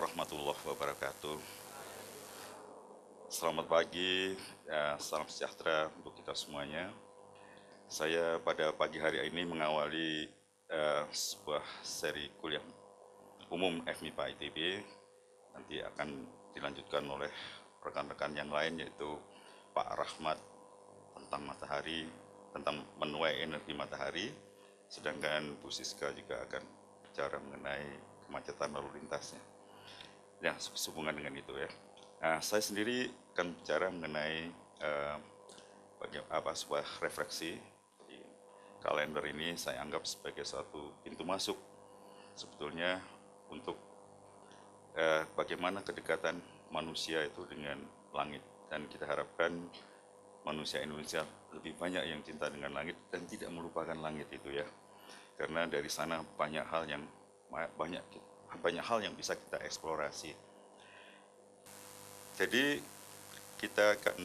warahmatullahi wabarakatuh. Selamat pagi, salam sejahtera untuk kita semuanya. Saya pada pagi hari ini mengawali sebuah seri kuliah umum FMIPA ITB. Nanti akan dilanjutkan oleh rekan-rekan yang lain, yaitu Pak Rahmat tentang matahari, tentang menuai energi matahari. Sedangkan Bu Siska juga akan bicara mengenai kemacetan lalu lintasnya. Ya, sehubungan dengan itu ya. Nah, saya sendiri akan bicara mengenai sebuah refleksi. Di kalender ini saya anggap sebagai suatu pintu masuk sebetulnya untuk bagaimana kedekatan manusia itu dengan langit, dan kita harapkan manusia Indonesia lebih banyak yang cinta dengan langit dan tidak melupakan langit itu ya, karena dari sana banyak hal yang bisa kita eksplorasi. Jadi kita akan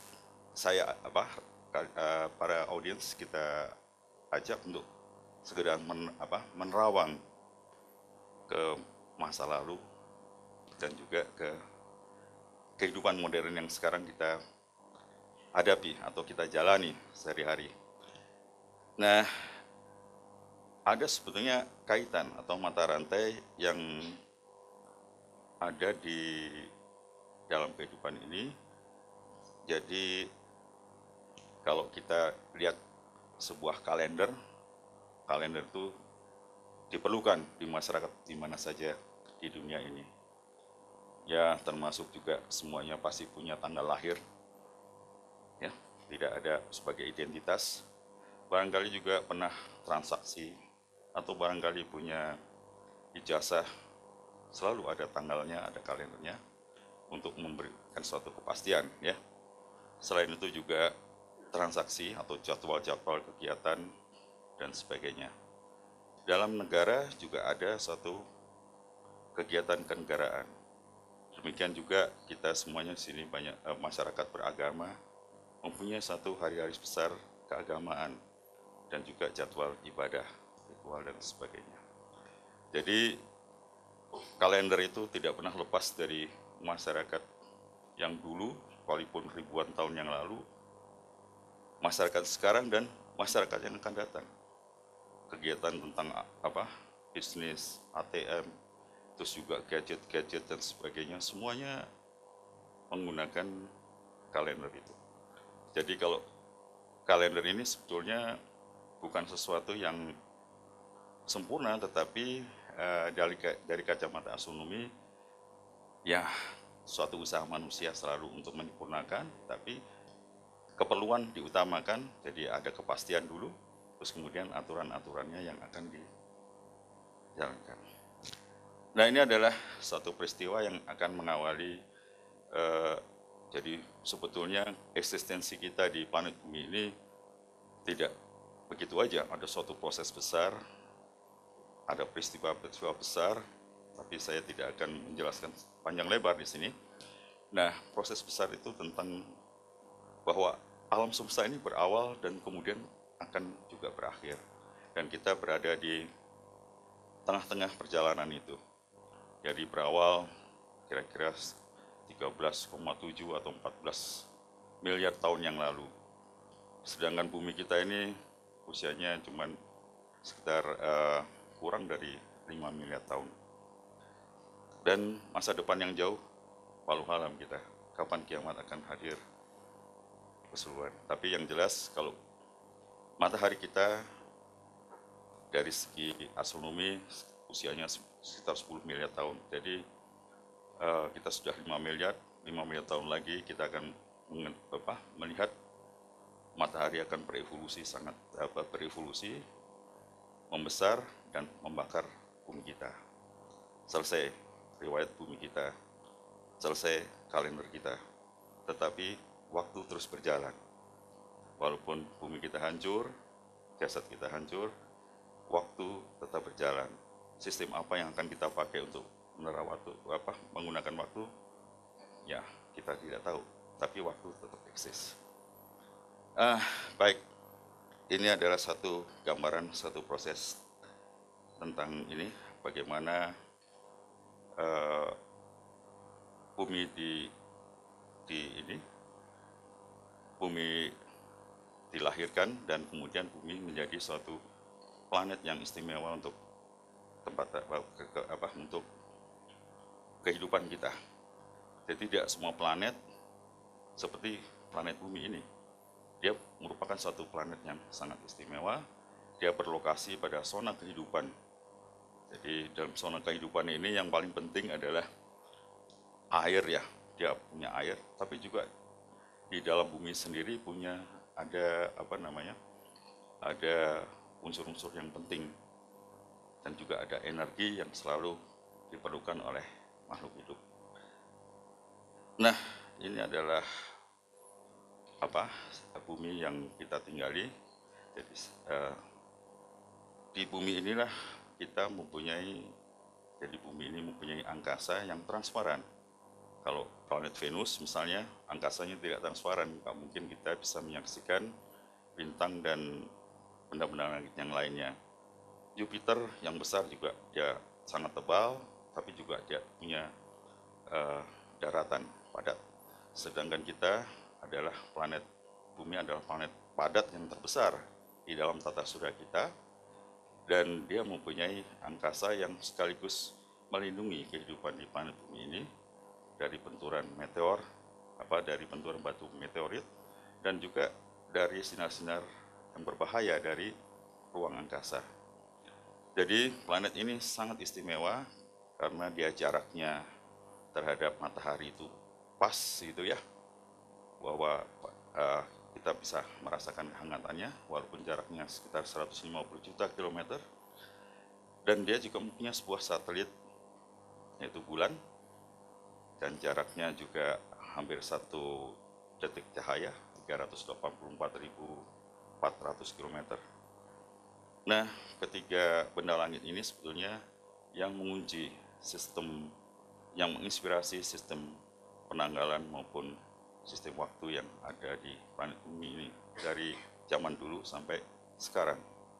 para audiens kita ajak untuk segera menerawang ke masa lalu dan juga ke kehidupan modern yang sekarang kita hadapi atau kita jalani sehari-hari. Nah, ada sebetulnya kaitan atau mata rantai yang ada di dalam kehidupan ini. Jadi kalau kita lihat sebuah kalender itu diperlukan di masyarakat di mana saja di dunia ini. Ya, termasuk juga semuanya pasti punya tanggal lahir. Ya, tidak ada sebagai identitas. Barangkali juga pernah transaksi atau barangkali punya ijazah, selalu ada tanggalnya, ada kalendernya untuk memberikan suatu kepastian ya. Selain itu juga transaksi atau jadwal-jadwal kegiatan dan sebagainya. Dalam negara juga ada suatu kegiatan kenegaraan. Demikian juga kita semuanya di sini banyak masyarakat beragama mempunyai satu hari-hari besar keagamaan dan juga jadwal ibadah, ritual dan sebagainya. Jadi kalender itu tidak pernah lepas dari masyarakat yang dulu, walaupun ribuan tahun yang lalu, masyarakat sekarang dan masyarakat yang akan datang. Kegiatan tentang bisnis, ATM, terus juga gadget-gadget dan sebagainya, semuanya menggunakan kalender itu. Jadi kalau kalender ini sebetulnya bukan sesuatu yang sempurna, tetapi dari kacamata astronomi, ya suatu usaha manusia selalu untuk menyempurnakan, tapi keperluan diutamakan, jadi ada kepastian dulu, terus kemudian aturan-aturannya yang akan dijalankan. Nah, ini adalah satu peristiwa yang akan mengawali, jadi sebetulnya eksistensi kita di planet bumi ini tidak begitu aja, ada suatu proses besar, ada peristiwa-peristiwa besar, tapi saya tidak akan menjelaskan panjang lebar di sini. Nah, proses besar itu tentang bahwa alam semesta ini berawal dan kemudian akan juga berakhir, dan kita berada di tengah-tengah perjalanan itu. Jadi berawal kira-kira 13,7 atau 14 miliar tahun yang lalu. Sedangkan bumi kita ini usianya cuma sekitar kurang dari 5 miliar tahun. Dan masa depan yang jauh, walau alam kita, kapan kiamat akan hadir keseluruhan. Tapi yang jelas kalau matahari kita dari segi astronomi usianya sekitar 10 miliar tahun. Jadi kita sudah 5 miliar tahun lagi kita akan melihat matahari akan berevolusi, membesar dan membakar bumi kita. Selesai riwayat bumi kita, selesai kalender kita. Tetapi waktu terus berjalan. Walaupun bumi kita hancur, jasad kita hancur, waktu tetap berjalan. Sistem apa yang akan kita pakai untuk menggunakan waktu? Ya, kita tidak tahu. Tapi waktu tetap eksis. Baik, ini adalah satu gambaran, satu proses tentang ini, bagaimana bumi ini bumi dilahirkan dan kemudian bumi menjadi suatu planet yang istimewa untuk untuk kehidupan kita. Jadi tidak semua planet seperti planet bumi ini. Dia merupakan suatu planet yang sangat istimewa. Dia berlokasi pada zona kehidupan. Jadi dalam zona kehidupan ini yang paling penting adalah air ya. Dia punya air, tapi juga di dalam bumi sendiri punya ada ada unsur-unsur yang penting dan juga ada energi yang selalu diperlukan oleh makhluk hidup. Nah, ini adalah bumi yang kita tinggali. Jadi di bumi inilah kita bumi ini mempunyai angkasa yang transparan. Kalau planet Venus misalnya, angkasanya tidak transparan, nggak mungkin kita bisa menyaksikan bintang dan benda-benda langit yang lainnya. Jupiter yang besar juga dia sangat tebal, tapi juga dia punya daratan padat. Sedangkan kita adalah bumi adalah planet padat yang terbesar di dalam tata surya kita, dan dia mempunyai angkasa yang sekaligus melindungi kehidupan di planet bumi ini dari benturan meteor, dari benturan batu meteorit, dan juga dari sinar-sinar yang berbahaya dari ruang angkasa. Jadi planet ini sangat istimewa karena dia jaraknya terhadap matahari itu pas gitu ya, bahwa kita bisa merasakan kehangatannya walaupun jaraknya sekitar 150 juta kilometer. Dan dia juga mempunyai sebuah satelit yaitu bulan, dan jaraknya juga hampir 1 detik cahaya, 384.400 km. Nah, ketiga benda langit ini sebetulnya yang mengunci sistem, yang menginspirasi sistem penanggalan maupun sistem waktu yang ada di planet bumi ini dari zaman dulu sampai sekarang.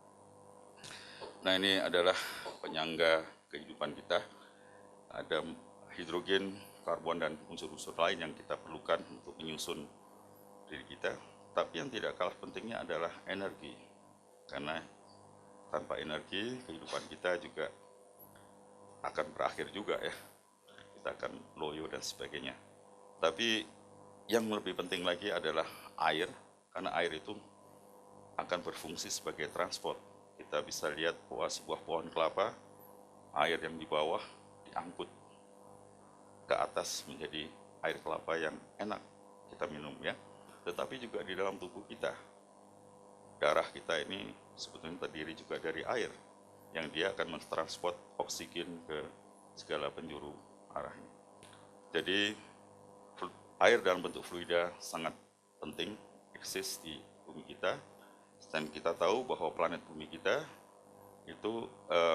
Nah, ini adalah penyangga kehidupan kita. Ada hidrogen, karbon, dan unsur-unsur lain yang kita perlukan untuk menyusun diri kita. Tapi yang tidak kalah pentingnya adalah energi. Karena tanpa energi, kehidupan kita juga akan berakhir juga ya. Kita akan loyo dan sebagainya. Tapi yang lebih penting lagi adalah air, karena air itu akan berfungsi sebagai transport. Kita bisa lihat bahwa sebuah pohon kelapa, air yang di bawah diangkut ke atas menjadi air kelapa yang enak kita minum ya. Tetapi juga di dalam tubuh kita, darah kita ini sebetulnya terdiri juga dari air yang dia akan mentransport oksigen ke segala penjuru arahnya. Jadi air dalam bentuk fluida sangat penting eksis di bumi kita, dan kita tahu bahwa planet bumi kita itu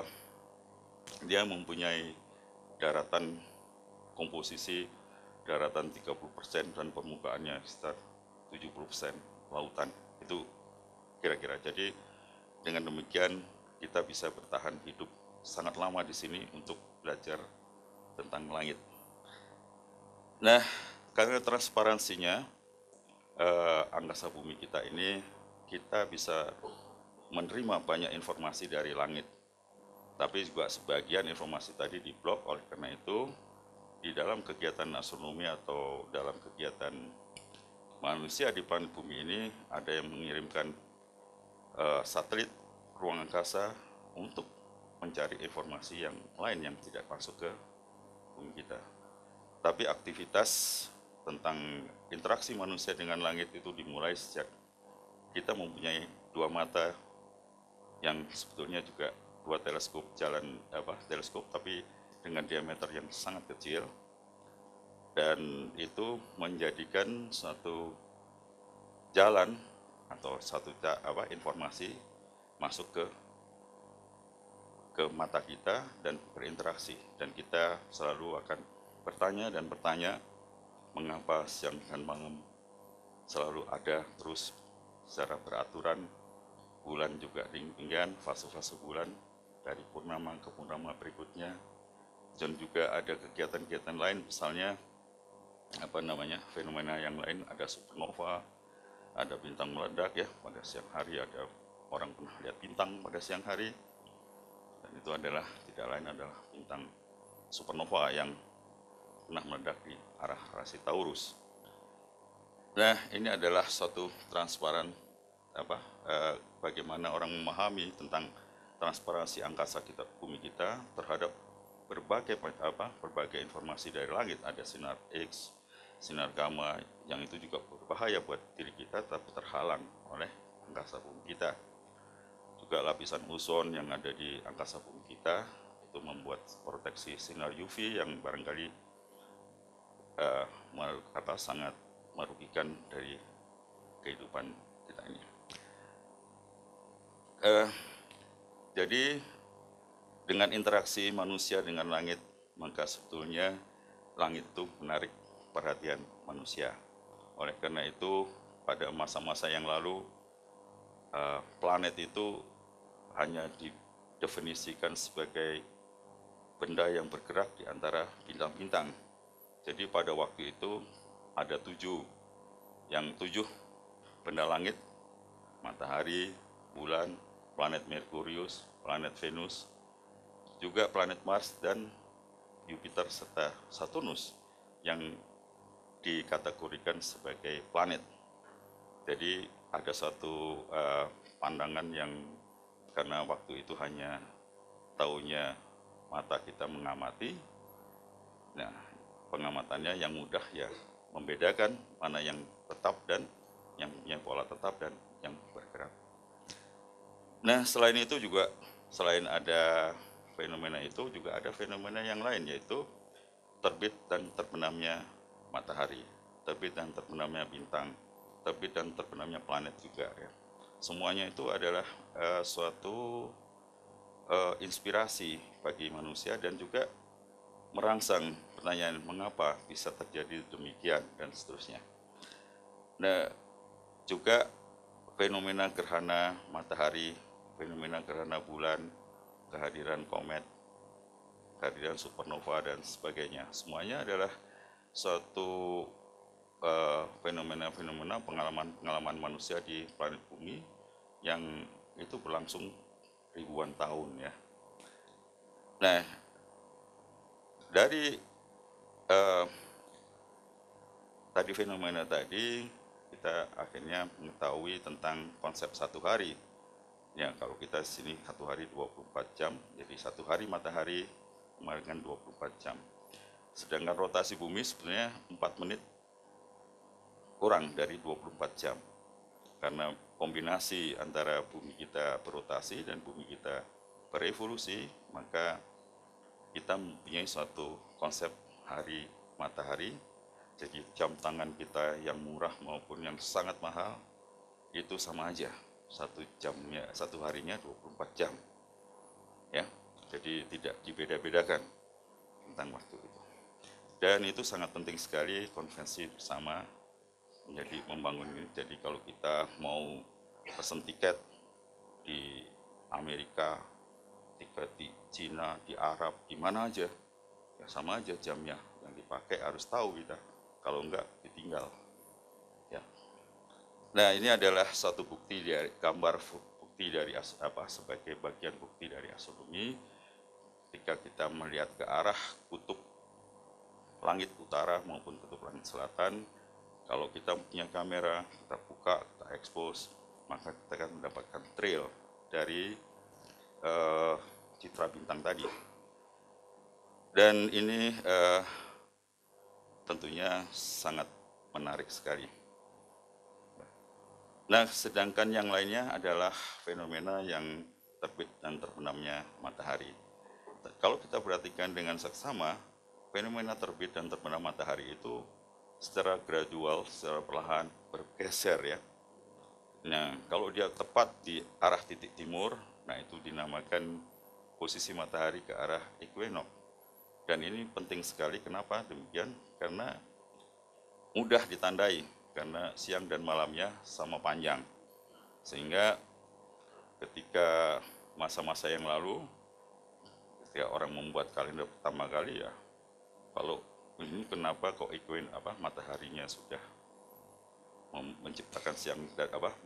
dia mempunyai daratan komposisi daratan 30% dan permukaannya sekitar 70% lautan. Itu kira-kira. Jadi dengan demikian kita bisa bertahan hidup sangat lama di sini untuk belajar tentang langit. Nah, karena transparansinya angkasa bumi kita ini, kita bisa menerima banyak informasi dari langit. Tapi juga sebagian informasi tadi diblok. Oleh karena itu, di dalam kegiatan astronomi atau dalam kegiatan manusia di planet bumi ini, ada yang mengirimkan satelit ruang angkasa untuk mencari informasi yang lain yang tidak masuk ke bumi kita. Tapi aktivitas tentang interaksi manusia dengan langit itu dimulai sejak kita mempunyai dua mata yang sebetulnya juga dua teleskop teleskop tapi dengan diameter yang sangat kecil, dan itu menjadikan suatu jalan atau satu informasi masuk ke mata kita dan berinteraksi, dan kita selalu akan bertanya mengapa siang dan malam selalu ada terus secara beraturan, bulan juga demikian, fase-fase bulan dari purnama ke purnama berikutnya, dan juga ada kegiatan-kegiatan lain, misalnya fenomena yang lain, ada supernova, ada bintang meledak ya pada siang hari, ada orang pernah lihat bintang pada siang hari, dan itu adalah tidak lain adalah bintang supernova yang pernah meledak di arah rasi Taurus. Nah, ini adalah suatu transparan bagaimana orang memahami tentang transparansi angkasa kita, bumi kita terhadap berbagai informasi dari langit. Ada sinar X, sinar gamma yang itu juga berbahaya buat diri kita, tapi terhalang oleh angkasa bumi kita. Juga lapisan ozon yang ada di angkasa bumi kita itu membuat proteksi sinar UV yang barangkali sangat merugikan dari kehidupan kita ini. Jadi dengan interaksi manusia dengan langit, maka sebetulnya langit itu menarik perhatian manusia. Oleh karena itu, pada masa-masa yang lalu, planet itu hanya didefinisikan sebagai benda yang bergerak di antara bintang-bintang. Jadi pada waktu itu ada 7 benda langit: matahari, bulan, planet Merkurius, planet Venus, juga planet Mars dan Jupiter serta Saturnus yang dikategorikan sebagai planet. Jadi ada satu pandangan yang karena waktu itu hanya taunya mata kita mengamati, nah pengamatannya yang mudah ya membedakan mana yang tetap dan yang punya pola tetap dan yang bergerak. Nah, selain itu juga, selain ada fenomena itu, juga ada fenomena yang lain, yaitu terbit dan terbenamnya matahari, terbit dan terbenamnya bintang, terbit dan terbenamnya planet juga ya. Semuanya itu adalah suatu inspirasi bagi manusia dan juga merangsang pertanyaan mengapa bisa terjadi demikian dan seterusnya. Nah, juga fenomena gerhana matahari, fenomena gerhana bulan, kehadiran komet, kehadiran supernova dan sebagainya. Semuanya adalah suatu fenomena-fenomena pengalaman manusia di planet bumi yang itu berlangsung ribuan tahun ya. Nah, dari tadi fenomena tadi kita akhirnya mengetahui tentang konsep satu hari. Ya, kalau kita di sini satu hari 24 jam, jadi satu hari matahari dengan 24 jam. Sedangkan rotasi bumi sebenarnya 4 menit kurang dari 24 jam. Karena kombinasi antara bumi kita berotasi dan bumi kita berevolusi, maka kita mempunyai suatu konsep hari matahari. Jadi jam tangan kita yang murah maupun yang sangat mahal itu sama aja, satu harinya 24 jam ya. Jadi tidak dibeda-bedakan tentang waktu itu. Dan itu sangat penting sekali konvensi bersama menjadi membangun ini. Jadi kalau kita mau pesan tiket di Amerika, tiket di Cina, di Arab, di mana aja, ya sama aja jamnya yang dipakai harus tahu kita. Kalau enggak ditinggal. Ya. Nah, ini adalah satu bukti dari gambar bukti dari sebagai bagian bukti dari astronomi. Ketika kita melihat ke arah kutub langit utara maupun kutub langit selatan, kalau kita punya kamera, kita buka, kita expose, maka kita akan mendapatkan trail dari citra bintang tadi. Dan ini tentunya sangat menarik sekali. Nah, sedangkan yang lainnya adalah fenomena yang terbit dan terbenamnya matahari. Kalau kita perhatikan dengan seksama, fenomena terbit dan terbenam matahari itu secara gradual, secara perlahan bergeser ya. Nah, kalau dia tepat di arah titik timur, nah itu dinamakan posisi matahari ke arah equinox. Dan ini penting sekali, kenapa demikian? Karena mudah ditandai, karena siang dan malamnya sama panjang. Sehingga ketika masa-masa yang lalu, ketika orang membuat kalender pertama kali ya, kalau ini kenapa kok mataharinya sudah menciptakan siang dan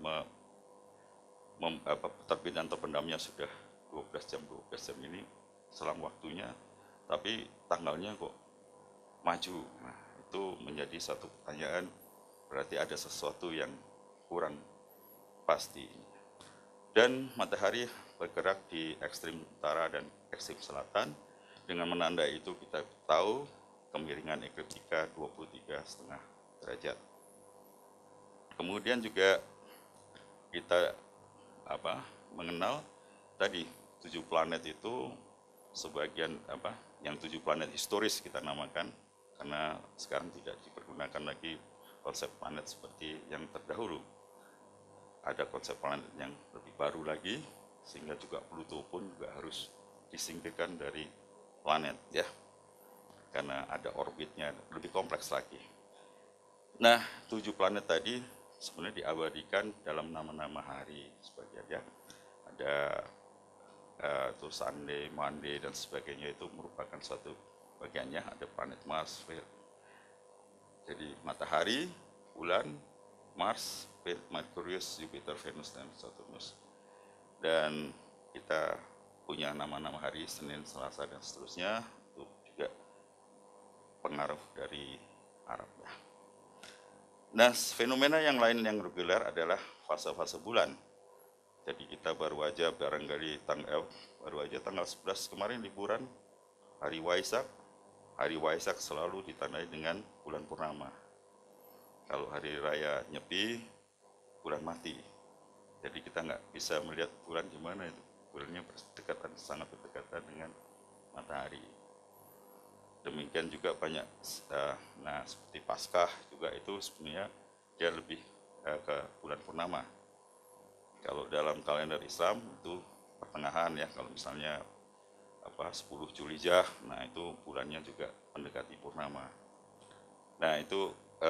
terbit dan terbenamnya sudah 12 jam ini selang waktunya, tapi tanggalnya kok maju. Nah, itu menjadi satu pertanyaan, berarti ada sesuatu yang kurang pasti. Dan matahari bergerak di ekstrim utara dan ekstrim selatan. Dengan menandai itu kita tahu kemiringan ekliptika 23,5 derajat. Kemudian juga kita mengenal tadi 7 planet itu sebagian yang 7 planet historis kita namakan, karena sekarang tidak dipergunakan lagi konsep planet seperti yang terdahulu. Ada konsep planet yang lebih baru lagi, sehingga juga Pluto pun juga harus disingkirkan dari planet ya, karena ada orbitnya lebih kompleks lagi. Nah, 7 planet tadi sebenarnya diabadikan dalam nama-nama hari sebagian ya. Ada tuh Sunday, Monday dan sebagainya, itu merupakan satu bagiannya. Ada planet Mars, jadi matahari, bulan, Mars, Merkurius, Jupiter, Venus, dan Saturnus. Dan kita punya nama-nama hari, Senin, Selasa, dan seterusnya, itu juga pengaruh dari Arab. Nah, fenomena yang lain yang reguler adalah fase-fase bulan. Jadi kita baru aja tanggal 11 kemarin liburan, hari Waisak. Hari Waisak selalu ditandai dengan bulan purnama. Kalau hari raya Nyepi, bulan mati. Jadi kita nggak bisa melihat bulan gimana itu. Bulannya berdekatan, sangat berdekatan dengan matahari. Demikian juga banyak, seperti Paskah juga itu sebenarnya dia lebih ke bulan purnama. Kalau dalam kalender Islam itu pertengahan ya, kalau misalnya 10 Julijah, nah itu bulannya juga mendekati purnama. Nah itu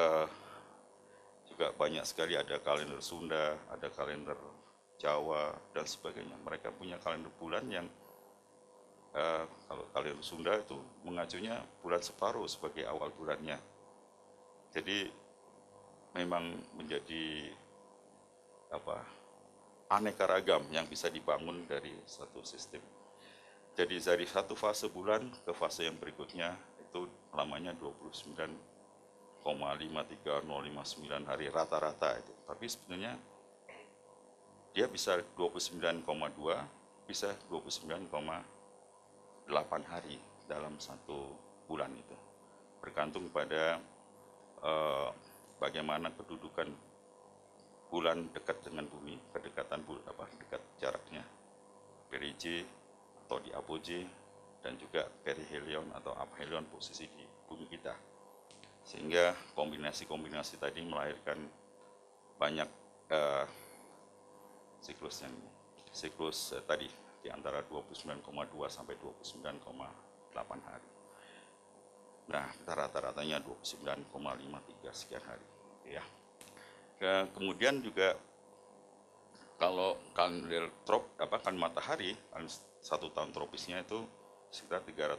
juga banyak sekali, ada kalender Sunda, ada kalender Jawa dan sebagainya. Mereka punya kalender bulan yang kalau kalender Sunda itu mengacunya bulan separuh sebagai awal bulannya. Jadi memang menjadi aneka ragam yang bisa dibangun dari satu sistem. Jadi dari satu fase bulan ke fase yang berikutnya itu lamanya 29,53059 hari rata-rata itu. Tapi sebenarnya dia bisa 29,2, bisa 29,8 hari dalam satu bulan itu. Bergantung pada bagaimana kedudukan bulan dekat dengan bumi, kedekatan dekat jaraknya, perigee atau di apogee, dan juga perihelion atau aphelion, posisi di bumi kita. Sehingga kombinasi-kombinasi tadi melahirkan banyak siklus tadi di antara 29,2 sampai 29,8 hari. Nah, rata-ratanya 29,53 sekian hari ya. Kemudian juga kalau kalender kan matahari, satu tahun tropisnya itu sekitar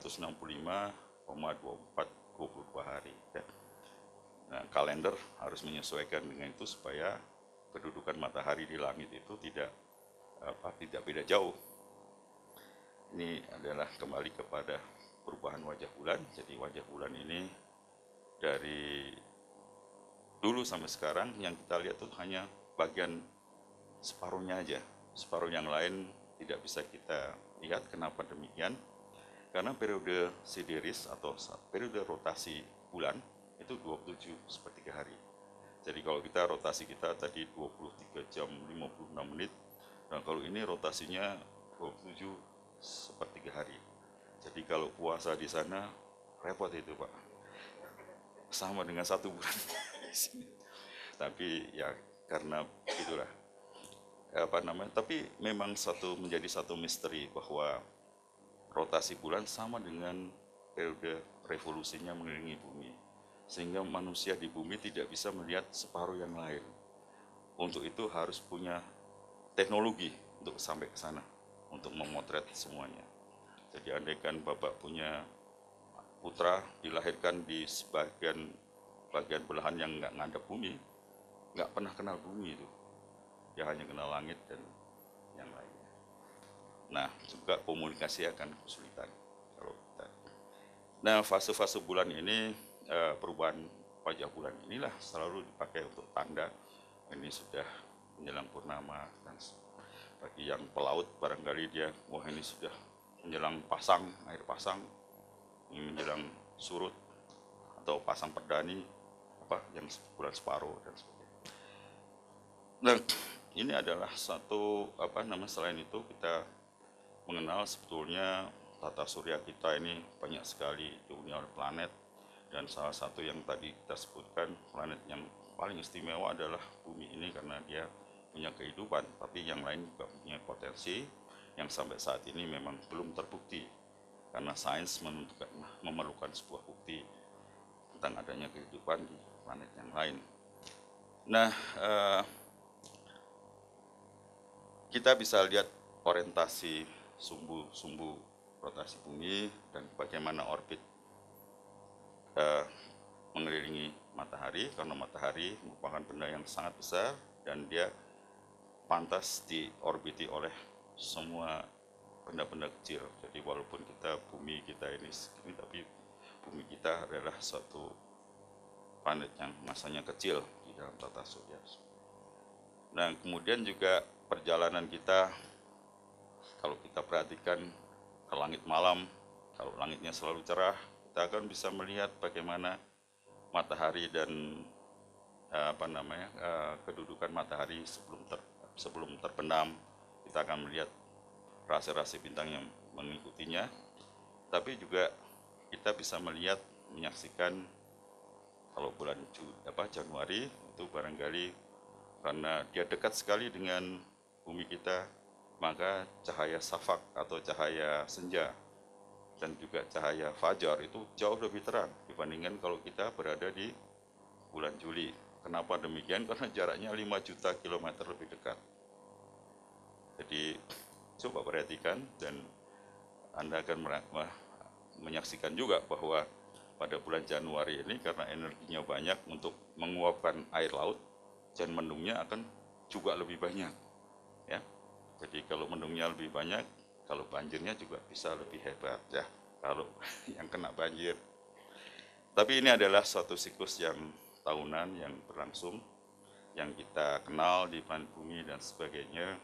365,2422 hari ya. Nah, kalender harus menyesuaikan dengan itu supaya kedudukan matahari di langit itu tidak beda jauh. Ini adalah kembali kepada perubahan wajah bulan. Jadi wajah bulan ini dari dulu sampai sekarang yang kita lihat itu hanya bagian separuhnya aja. Separuh yang lain tidak bisa kita lihat. Kenapa demikian? Karena periode sideris atau periode rotasi bulan itu 27,3 hari. Jadi kalau rotasi kita tadi 23 jam 56 menit, nah kalau ini rotasinya 27,3 hari. Jadi kalau puasa di sana repot itu Pak, sama dengan 1 bulan. Tapi ya karena itulah tapi memang menjadi satu misteri bahwa rotasi bulan sama dengan periode revolusinya mengelilingi bumi, sehingga manusia di bumi tidak bisa melihat separuh yang lain. Untuk itu harus punya teknologi untuk sampai ke sana, untuk memotret semuanya. Jadi andaikan Bapak punya putra dilahirkan di bagian belahan yang nggak ngadep bumi, nggak pernah kenal bumi itu. Dia hanya kenal langit dan yang lainnya. Nah, juga komunikasi akan kesulitan kalau kita. Nah, fase-fase bulan ini, perubahan wajah bulan inilah selalu dipakai untuk tanda ini sudah menjelang purnama. Dan bagi yang pelaut barangkali dia, wah ini sudah menjelang pasang, air pasang, ini menjelang surut atau pasang perdani, yang bulan separuh dan sebagainya. Nah, ini adalah satu selain itu kita mengenal sebetulnya tata surya kita ini banyak sekali dihuni oleh planet, dan salah satu yang tadi kita sebutkan, planet yang paling istimewa adalah bumi ini karena dia punya kehidupan, tapi yang lain juga punya potensi yang sampai saat ini memang belum terbukti karena sains memerlukan sebuah bukti tentang adanya kehidupan di planet yang lain. Nah, kita bisa lihat orientasi sumbu rotasi bumi dan bagaimana orbit mengelilingi matahari, karena matahari merupakan benda yang sangat besar dan dia pantas diorbiti oleh semua benda-benda kecil. Jadi walaupun bumi kita ini segini, tapi bumi kita adalah suatu planet yang masanya kecil di dalam tata surya. Nah, kemudian juga perjalanan kita, kalau kita perhatikan ke langit malam, kalau langitnya selalu cerah, kita akan bisa melihat bagaimana matahari dan kedudukan matahari sebelum terbenam. Kita akan melihat rasi-rasi bintang yang mengikutinya, tapi juga kita bisa menyaksikan kalau bulan Januari itu barangkali karena dia dekat sekali dengan bumi kita, maka cahaya safak atau cahaya senja dan juga cahaya fajar itu jauh lebih terang dibandingkan kalau kita berada di bulan Juli. Kenapa demikian? Karena jaraknya 5 juta kilometer lebih dekat. Jadi coba perhatikan dan Anda akan menyaksikan juga bahwa pada bulan Januari ini karena energinya banyak untuk menguapkan air laut, dan mendungnya akan juga lebih banyak. Ya. Jadi kalau mendungnya lebih banyak, kalau banjirnya juga bisa lebih hebat ya, kalau yang kena banjir. Tapi ini adalah suatu siklus yang tahunan yang berlangsung, yang kita kenal di planet bumi dan sebagainya,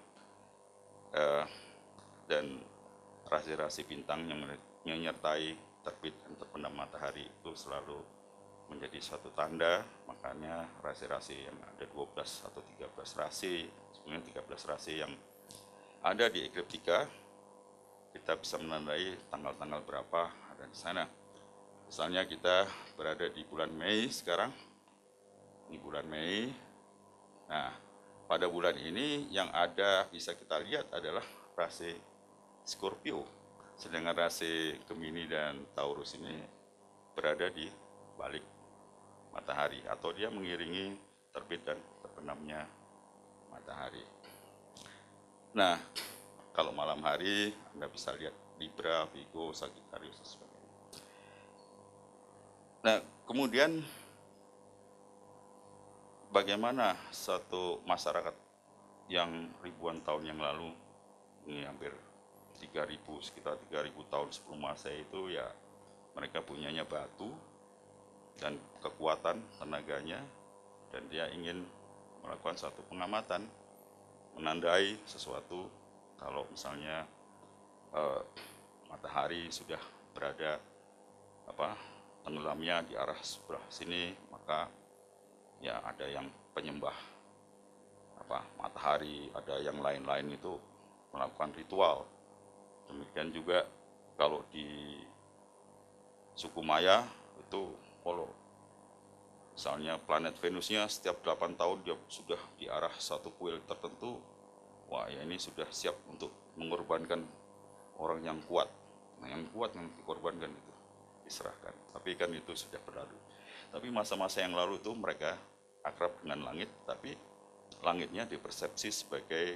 dan rasi-rasi bintang yang menyertai terbit dan terbenam matahari itu selalu menjadi suatu tanda. Makanya rasi-rasi yang ada 12 atau 13 rasi, sebenarnya 13 rasi yang ada di ekliptika, kita bisa menandai tanggal-tanggal berapa ada di sana. Misalnya kita berada di bulan Mei sekarang, ini bulan Mei. Nah, pada bulan ini yang ada bisa kita lihat adalah rasi Scorpio, sedangkan rasi Gemini dan Taurus ini berada di balik matahari atau dia mengiringi terbit dan terbenamnya matahari. Nah, kalau malam hari Anda bisa lihat Libra, Virgo, Sagittarius dan sebagainya. Nah, kemudian bagaimana satu masyarakat yang ribuan tahun yang lalu, ini hampir 3.000, sekitar 3.000 tahun sebelum Masehi itu ya, mereka punyanya batu dan kekuatan tenaganya, dan dia ingin melakukan satu pengamatan, menandai sesuatu. Kalau misalnya matahari sudah berada tenggelamnya di arah sebelah sini, maka ya ada yang penyembah matahari, ada yang lain-lain itu melakukan ritual. Demikian juga kalau di suku Maya itu Polo. Misalnya planet Venusnya setiap 8 tahun dia sudah di arah satu kuil tertentu. Wah, ya ini sudah siap untuk mengorbankan orang yang kuat. Nah, yang kuat yang dikorbankan itu diserahkan. Tapi kan itu sudah berlalu. Tapi masa-masa yang lalu itu mereka akrab dengan langit, tapi langitnya dipersepsi sebagai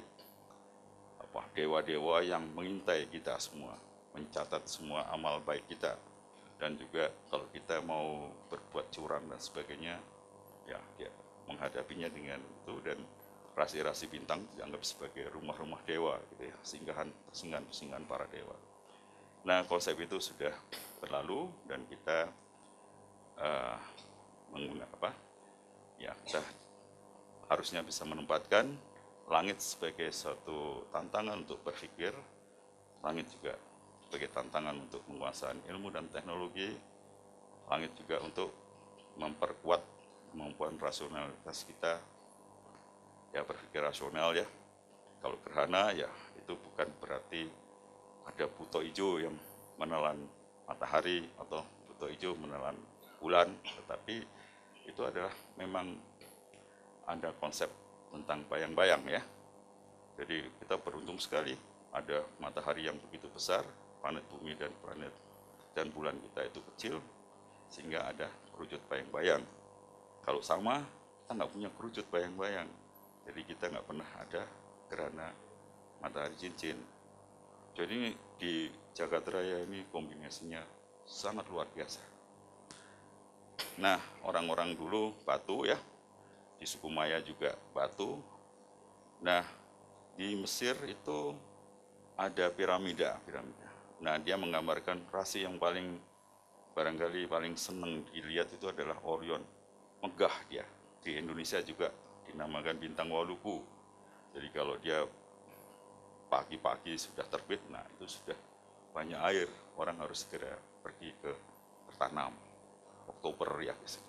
dewa-dewa yang mengintai kita semua, mencatat semua amal baik kita. Dan juga kalau kita mau berbuat curang dan sebagainya, ya dia menghadapinya dengan itu. Dan rasi-rasi bintang dianggap sebagai rumah-rumah dewa gitu ya, singgahan para dewa. Nah, konsep itu sudah berlalu dan kita menggunakan apa? Ya, kita harusnya bisa menempatkan langit sebagai suatu tantangan untuk berpikir, langit juga sebagai tantangan untuk menguasai ilmu dan teknologi, langit juga untuk memperkuat kemampuan rasionalitas kita, ya berpikir rasional ya. Kalau gerhana ya itu bukan berarti ada buto hijau yang menelan matahari atau buto hijau menelan bulan, tetapi itu adalah memang ada konsep tentang bayang-bayang ya. Jadi kita beruntung sekali ada matahari yang begitu besar, planet bumi dan bulan kita itu kecil, sehingga ada kerucut bayang-bayang. Kalau sama, kita nggak punya kerucut bayang-bayang. Jadi kita nggak pernah ada gerhana matahari cincin. Jadi di Jagat Raya ini kombinasinya sangat luar biasa. Nah, orang-orang dulu batu ya, di suku Maya juga batu. Nah, di Mesir itu ada piramida. Nah, dia menggambarkan rasi yang barangkali paling senang dilihat itu adalah Orion. Megah dia. Di Indonesia juga dinamakan bintang Waluku. Jadi kalau dia pagi-pagi sudah terbit, nah itu sudah banyak air. Orang harus segera pergi ke bertanam. Oktober ya biasanya.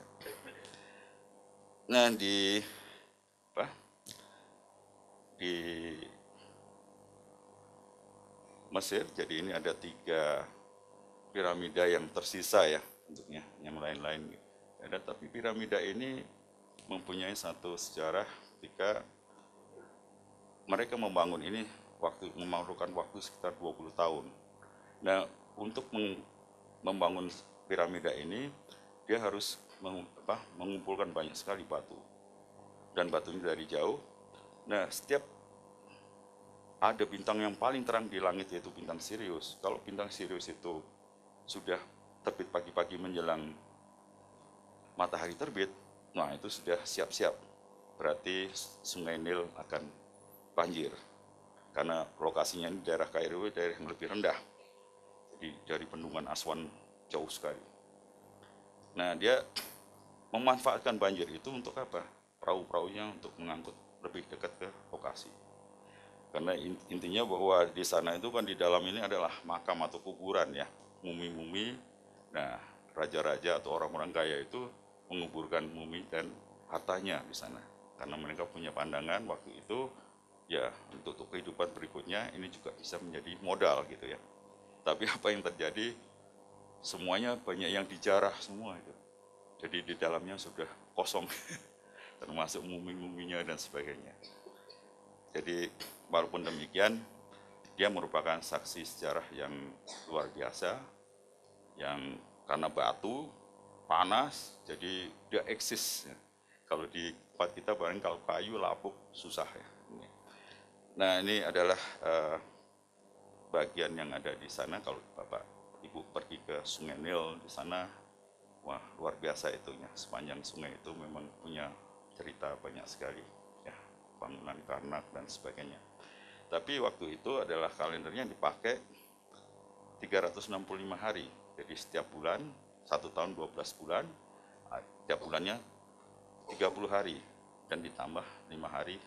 Nah, di Mesir, jadi ini ada 3 piramida yang tersisa ya bentuknya, yang lain-lain ada. Tapi piramida ini mempunyai satu sejarah ketika mereka membangun ini memerlukan waktu sekitar 20 tahun. Nah, untuk membangun piramida ini dia harus mengumpulkan banyak sekali batu, dan batunya dari jauh. Nah, setiap ada bintang yang paling terang di langit yaitu bintang Sirius. Kalau bintang Sirius itu sudah terbit pagi-pagi menjelang matahari terbit, nah itu sudah siap-siap. Berarti Sungai Nil akan banjir. Karena lokasinya di daerah Kairo, daerah yang lebih rendah. Jadi dari bendungan Aswan jauh sekali. Nah, dia memanfaatkan banjir itu untuk apa? Perahu-perahunya untuk mengangkut lebih dekat ke lokasi. Karena intinya bahwa di sana itu kan di dalam ini adalah makam atau kuburan ya, mumi-mumi. Nah, raja-raja atau orang-orang kaya itu menguburkan mumi dan hartanya di sana. Karena mereka punya pandangan waktu itu ya untuk kehidupan berikutnya ini juga bisa menjadi modal gitu ya. Tapi apa yang terjadi? Semuanya banyak yang dijarah semua itu. Jadi di dalamnya sudah kosong, termasuk mumi-muminya dan sebagainya. Jadi walaupun demikian, dia merupakan saksi sejarah yang luar biasa, yang karena batu, panas, jadi dia eksis. Kalau di tempat kita barang kalau kayu lapuk susah ya. Nah, ini adalah bagian yang ada di sana. Kalau Bapak Ibu pergi ke Sungai Nil di sana, wah luar biasa itunya. Sepanjang sungai itu memang punya cerita banyak sekali ya, bangunan Karnak dan sebagainya. Tapi waktu itu adalah kalendernya dipakai 365 hari. Jadi setiap bulan, 1 tahun 12 bulan, tiap bulannya 30 hari dan ditambah 5 hari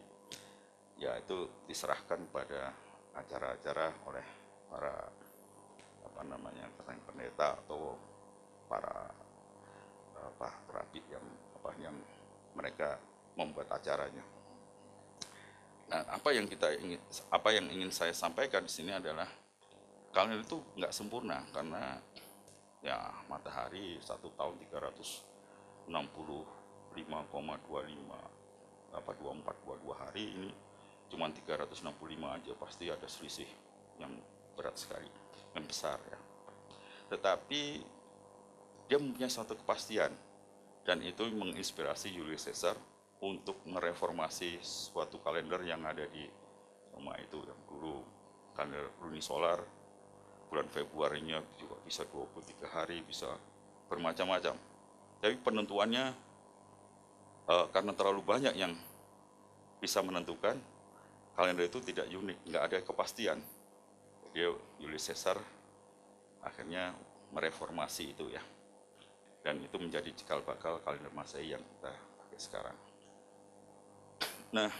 ya itu diserahkan pada acara-acara oleh para pendeta atau para rabi yang mereka membuat acaranya. Nah, apa yang ingin saya sampaikan di sini adalah kalender itu nggak sempurna karena ya matahari 1 tahun 365,25 hari, ini cuma 365 aja, pasti ada selisih yang berat sekali, yang besar ya. Tetapi dia mempunyai suatu kepastian, dan itu menginspirasi Julius Caesar untuk mereformasi suatu kalender yang ada di Roma itu, yang dulu kalender lunisolar, bulan Februarinya juga bisa 23 hari, bisa bermacam-macam. Tapi penentuannya karena terlalu banyak yang bisa menentukan, kalender itu tidak unik, nggak ada kepastian. Jadi Julius Caesar akhirnya mereformasi itu ya. Dan itu menjadi cikal bakal kalender Masehi yang kita pakai sekarang. Nah,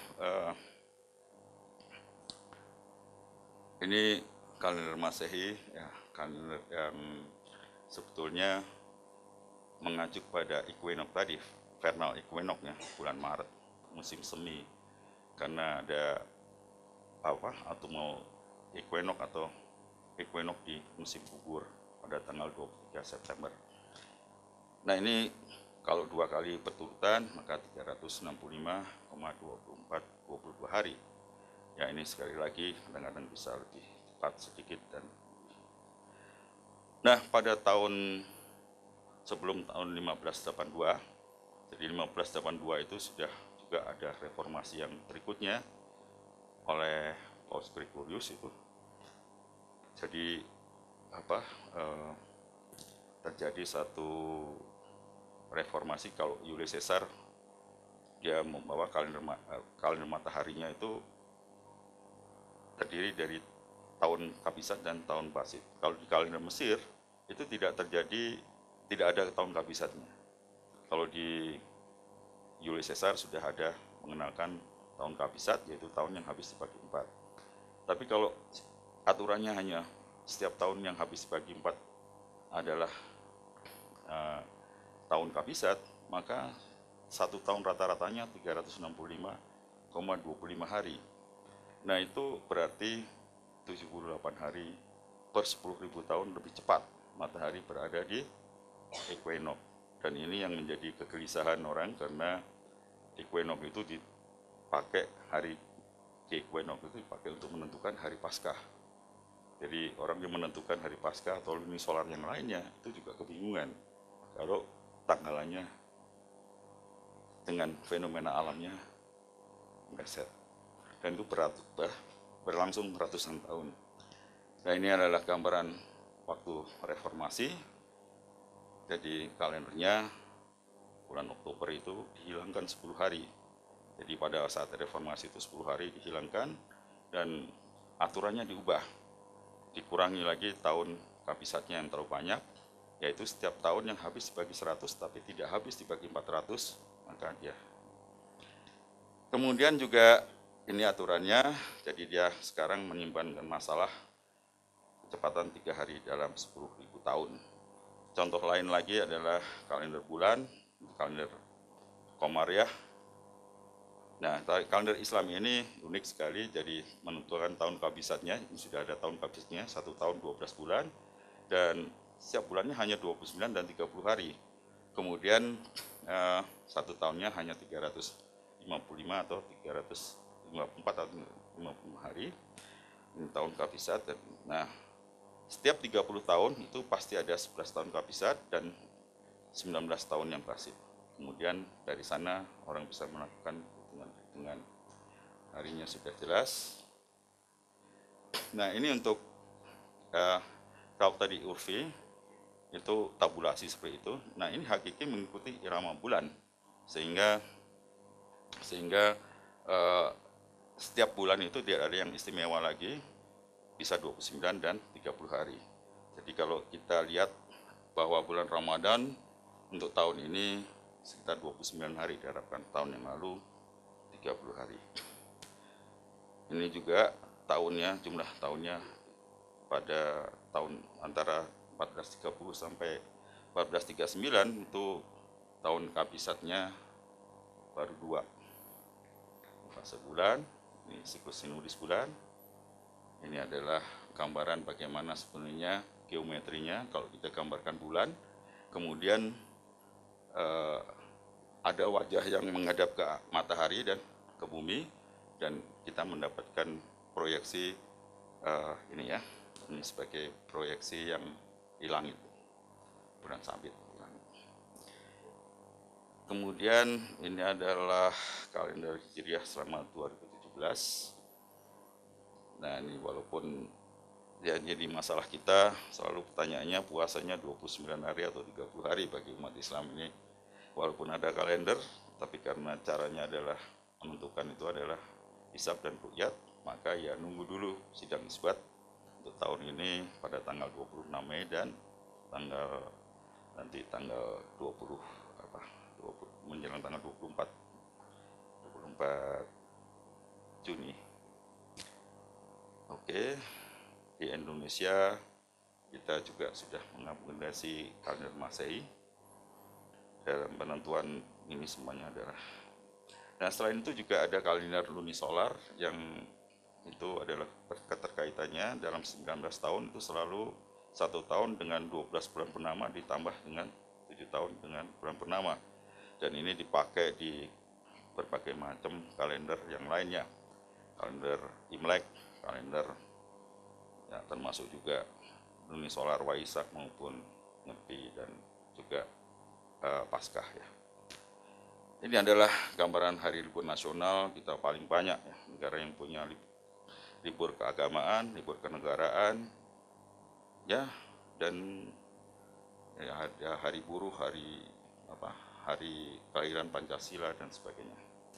ini kalender Masehi, ya, kalender yang sebetulnya mengacu pada equinox tadi, vernal equinox ya, bulan Maret, musim semi. Karena ada atau mau equinox atau equinox di musim gugur pada tanggal 23 September. Nah, ini kalau 2 kali berturutan maka 365,24 hari. Ya, ini sekali lagi kadang-kadang bisa lebih cepat sedikit dan nah, pada tahun sebelum tahun 1582, jadi 1582 itu sudah juga ada reformasi yang berikutnya oleh Paus Gregorius itu. Jadi terjadi satu reformasi. Kalau Julius Caesar dia membawa kalender mataharinya itu terdiri dari tahun Kabisat dan tahun Basit. Kalau di kalender Mesir itu tidak ada tahun Kabisatnya. Kalau di Julius Caesar sudah ada mengenalkan tahun Kabisat, yaitu tahun yang habis dibagi 4. Tapi kalau aturannya hanya setiap tahun yang habis dibagi 4 adalah tahun Kabisat, maka satu tahun rata-ratanya 365,25 hari. Nah, itu berarti 78 hari per 10.000 tahun lebih cepat matahari berada di equinox. Dan ini yang menjadi kegelisahan orang, karena equinox itu dipakai hari di equinox itu dipakai untuk menentukan hari Paskah. Jadi orang yang menentukan hari Paskah atau luni solar yang lainnya itu juga kebingungan kalau tanggalannya dengan fenomena alamnya meleset. Dan itu berlangsung ratusan tahun. Nah, ini adalah gambaran waktu reformasi. Jadi kalendernya bulan Oktober itu dihilangkan 10 hari. Jadi pada saat reformasi itu 10 hari dihilangkan dan aturannya diubah. Dikurangi lagi tahun Kabisatnya yang terlalu banyak, yaitu setiap tahun yang habis dibagi 100 tapi tidak habis dibagi 400, maka dia. Kemudian juga ini aturannya, jadi dia sekarang menyimpan masalah kecepatan 3 hari dalam 10.000 tahun. Contoh lain lagi adalah kalender bulan, kalender Komariah. Nah, kalender Islam ini unik sekali, jadi menentukan tahun Kabisatnya, sudah ada tahun Kabisatnya, 1 tahun 12 bulan, dan setiap bulannya hanya 29 dan 30 hari. Kemudian 1 tahunnya hanya 355 atau 354 atau 50 hari, ini tahun Kabisat. Nah, setiap 30 tahun itu pasti ada 11 tahun Kabisat dan 19 tahun yang Basit. Kemudian dari sana orang bisa melakukan hitungan harinya sudah jelas. Nah, ini untuk kalau tadi urfi itu tabulasi seperti itu. Nah, ini hakiki mengikuti irama bulan, sehingga setiap bulan itu tidak ada yang istimewa lagi, bisa 29 dan 30 hari. Jadi kalau kita lihat bahwa bulan Ramadan untuk tahun ini sekitar 29 hari, diharapkan tahun yang lalu 30 hari. Ini juga tahunnya, jumlah tahunnya pada tahun antara 1430 sampai 1439 itu tahun Kabisatnya baru 2 fase bulan. Ini siklus sinodis bulan. Ini adalah gambaran bagaimana sebenarnya geometrinya kalau kita gambarkan bulan. Kemudian ada wajah yang menghadap ke matahari dan ke bumi, dan kita mendapatkan proyeksi ini ya, ini sebagai proyeksi yang di langit, bulan sabit. Kemudian ini adalah kalender Hijriah selama 2017. Nah, ini walaupun Ya, jadi masalah kita selalu pertanyaannya puasanya 29 hari atau 30 hari bagi umat Islam ini. Walaupun ada kalender, tapi karena caranya adalah menentukan itu adalah hisab dan ru'yat, maka ya nunggu dulu sidang isbat untuk tahun ini pada tanggal 26 Mei dan tanggal 20 apa 20, menjelang tanggal 24 Juni. Oke, di Indonesia kita juga sudah mengakomodasi kalender Masehi dalam penentuan ini semuanya adalah. Nah, selain itu juga ada kalender lunisolar yang itu adalah keterkaitannya dalam 19 tahun itu selalu 1 tahun dengan 12 bulan purnama ditambah dengan 7 tahun dengan bulan purnama, dan ini dipakai di berbagai macam kalender yang lainnya, kalender Imlek, kalender ya, termasuk juga lunisolar Waisak maupun Nyepi dan juga Paskah ya. Ini adalah gambaran hari libur nasional kita paling banyak ya, negara yang punya libur keagamaan, libur kenegaraan, ya, dan ya, ada hari buruh, hari kelahiran Pancasila dan sebagainya.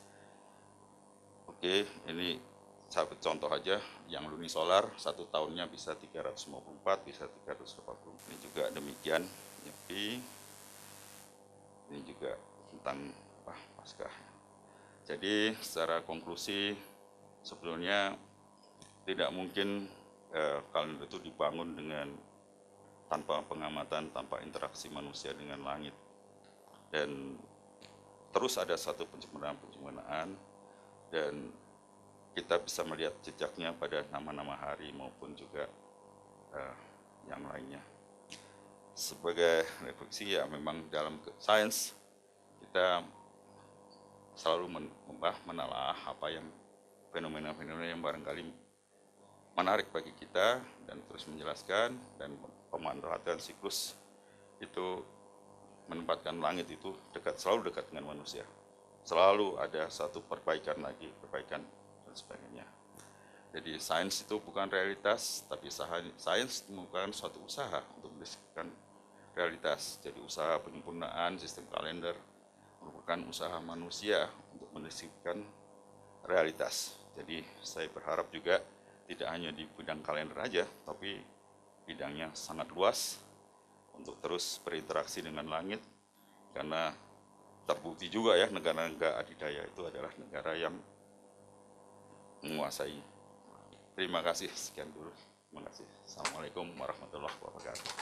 Oke, ini satu contoh aja, yang lunisolar 1 tahunnya bisa 354, bisa 380. Ini juga demikian, Nyepi. Ini juga tentang Paskah. Jadi secara konklusi sebetulnya tidak mungkin kalender itu dibangun dengan tanpa pengamatan, tanpa interaksi manusia dengan langit, dan terus ada satu pencempurnaan dan kita bisa melihat jejaknya pada nama-nama hari maupun juga yang lainnya. Sebagai refleksi ya, memang dalam sains kita selalu menelaah apa yang fenomena-fenomena yang barangkali menarik bagi kita dan terus menjelaskan, dan pemanfaatan siklus itu menempatkan langit itu selalu dekat dengan manusia. Selalu ada satu perbaikan lagi, perbaikan dan sebagainya. Jadi sains itu bukan realitas, tapi sains merupakan suatu usaha untuk mendeskripsikan realitas. Jadi usaha penyempurnaan sistem kalender merupakan usaha manusia untuk mendeskripsikan realitas. Jadi saya berharap juga tidak hanya di bidang kalender aja, tapi bidangnya sangat luas untuk terus berinteraksi dengan langit, karena terbukti juga ya negara-negara adidaya itu adalah negara yang menguasai. Terima kasih, sekian dulu. Terima kasih. Assalamualaikum warahmatullahi wabarakatuh.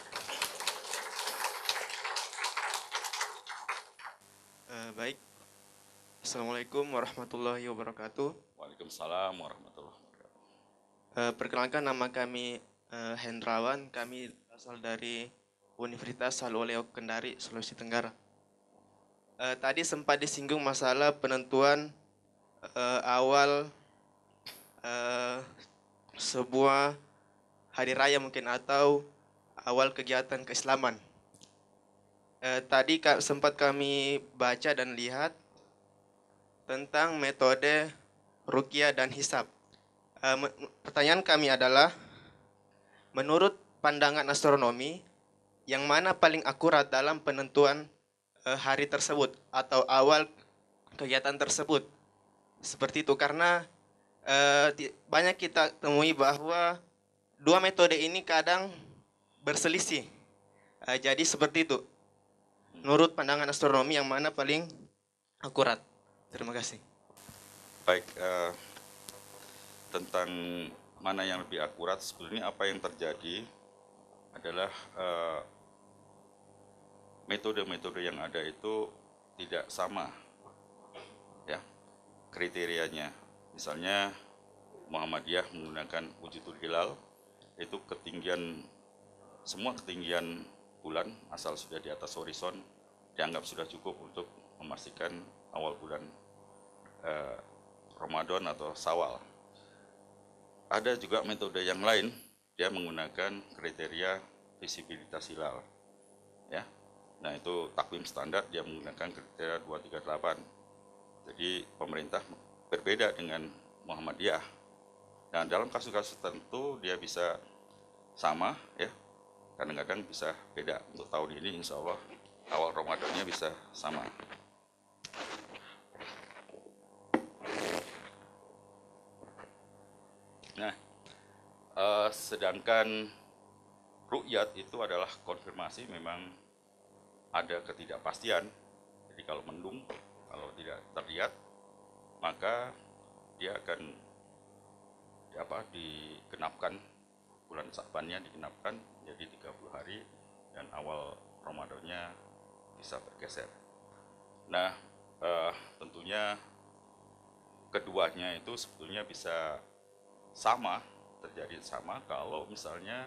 Baik, Assalamualaikum warahmatullahi wabarakatuh. Waalaikumsalam warahmatullahi wabarakatuh. Perkenalkan, nama kami Hendrawan, kami berasal dari Universitas Haloleo Kendari, Sulawesi Tenggara. Tadi sempat disinggung masalah penentuan awal sebuah hari raya mungkin atau awal kegiatan keislaman. Tadi sempat kami baca dan lihat tentang metode ruqyah dan hisab. Pertanyaan kami adalah, menurut pandangan astronomi, yang mana paling akurat dalam penentuan hari tersebut atau awal kegiatan tersebut? Seperti itu, karena banyak kita temui bahwa dua metode ini kadang berselisih. Jadi seperti itu. Menurut pandangan astronomi, yang mana paling akurat? Terima kasih. Baik, tentang mana yang lebih akurat, sebetulnya apa yang terjadi adalah metode-metode yang ada itu tidak sama ya kriterianya. Misalnya Muhammadiyah menggunakan wujudul hilal, itu semua ketinggian bulan asal sudah di atas horizon dianggap sudah cukup untuk memastikan awal bulan Ramadan atau Syawal. Ada juga metode yang lain, dia menggunakan kriteria visibilitas hilal ya. Nah, itu takwim standar, dia menggunakan kriteria 238. Jadi pemerintah berbeda dengan Muhammadiyah. Nah, dalam kasus-kasus tertentu dia bisa sama ya, kadang-kadang bisa beda. Untuk tahun ini insya Allah awal Ramadannya bisa sama. Nah, sedangkan ru'yat itu adalah konfirmasi, memang ada ketidakpastian. Jadi kalau mendung, kalau tidak terlihat, maka dia akan digenapkan, bulan Sa'bannya digenapkan jadi 30 hari dan awal Ramadannya bisa bergeser. Nah, tentunya keduanya itu sebetulnya bisa terjadi sama kalau misalnya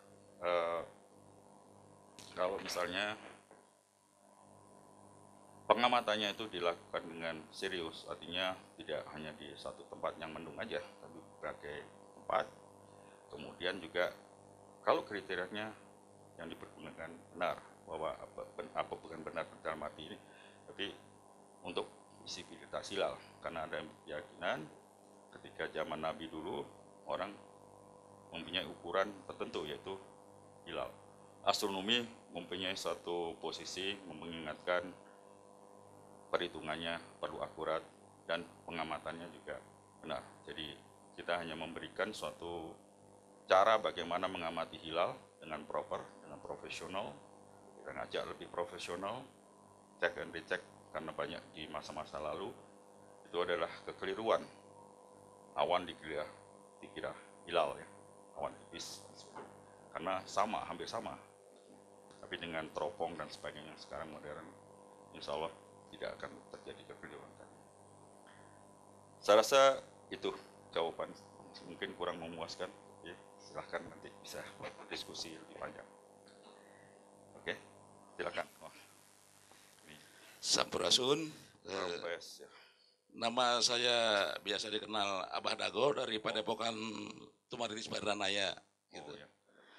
pengamatannya itu dilakukan dengan serius, artinya tidak hanya di satu tempat yang mendung aja, tapi berbagai tempat. Kemudian juga kalau kriterianya yang dipergunakan benar, bahwa apa bukan benar dalam arti ini, tapi untuk visibilitas hilal, karena ada keyakinan ketika zaman Nabi dulu orang mempunyai ukuran tertentu yaitu hilal. Astronomi mempunyai satu posisi mengingatkan perhitungannya perlu akurat dan pengamatannya juga benar. Jadi kita hanya memberikan suatu cara bagaimana mengamati hilal dengan proper, dengan profesional. Kita ngajak lebih profesional, cek and recheck, karena banyak di masa-masa lalu itu adalah kekeliruan. Awan dikira hilal ya, awan tipis, karena hampir sama. Tapi dengan teropong dan sebagainya sekarang modern, insya Allah tidak akan terjadi kekeliruan tadi. Saya rasa itu jawaban, mungkin kurang memuaskan. Ya, silahkan nanti bisa diskusi lebih panjang. Oke, silakan. Sampurasun. Ya. Nama saya biasa dikenal Abah Dago dari Padepokan Tumaritis Baranaya. Gitu. Ya.